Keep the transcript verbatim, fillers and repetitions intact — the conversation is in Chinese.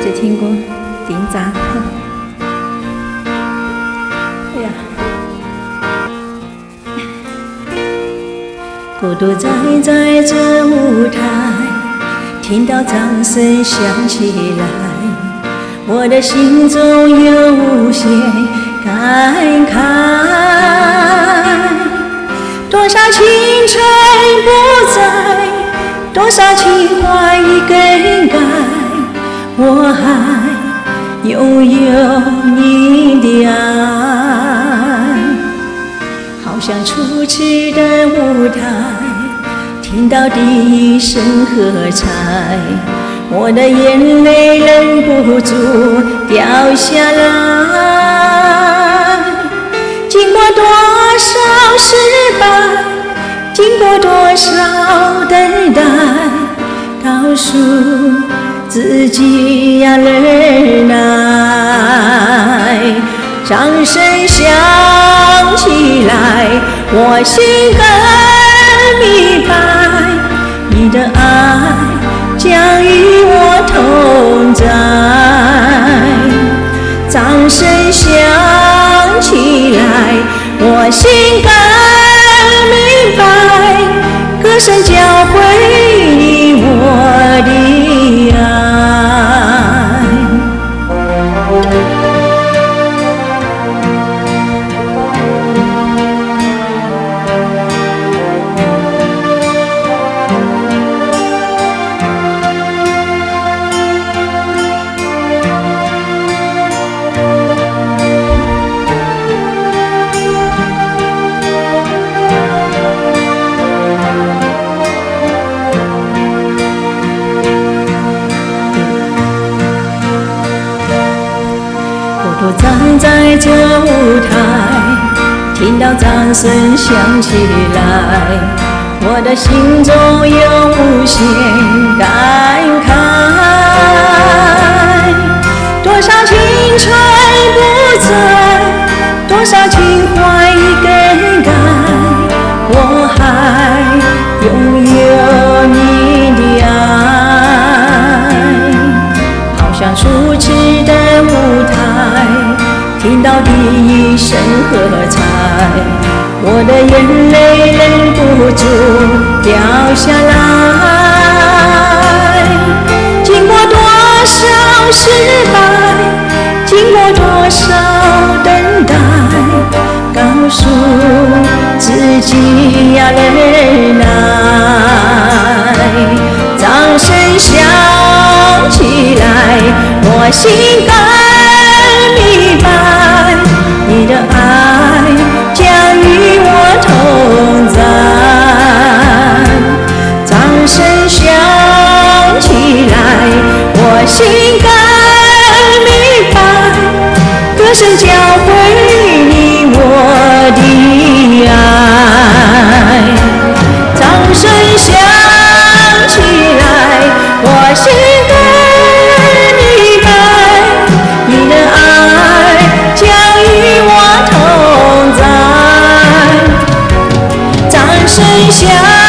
是听过顶杂。哎呀，孤独站在这舞台，听到掌声响起来，我的心中有无限感慨。多少青春不在，多少情怀已更改，我还拥有你的爱。好像初次的舞台，听到第一声喝彩，我的眼泪忍不住掉下来。经过多少失败，经过多少等待，告诉自己要忍耐。掌声响起来，我心更明白，你的爱将与我同在。掌声响起来，我心更明白，歌声教会你我的爱。我站在这舞台，听到掌声响起来，我的心中有无限感慨。多少青春不在，多少情怀已更改，我还拥有你的爱。好像初次的舞台，听到第一声喝彩，我的眼泪忍不住掉下来。经过多少失败，经过多少等待，告诉自己要忍耐。掌声响起来，我心更明白，你的爱将与我同在。掌声响起来，我心更明白，歌声教会你我的爱。掌声响起来，我心更明白，你的爱将与我同在。掌声响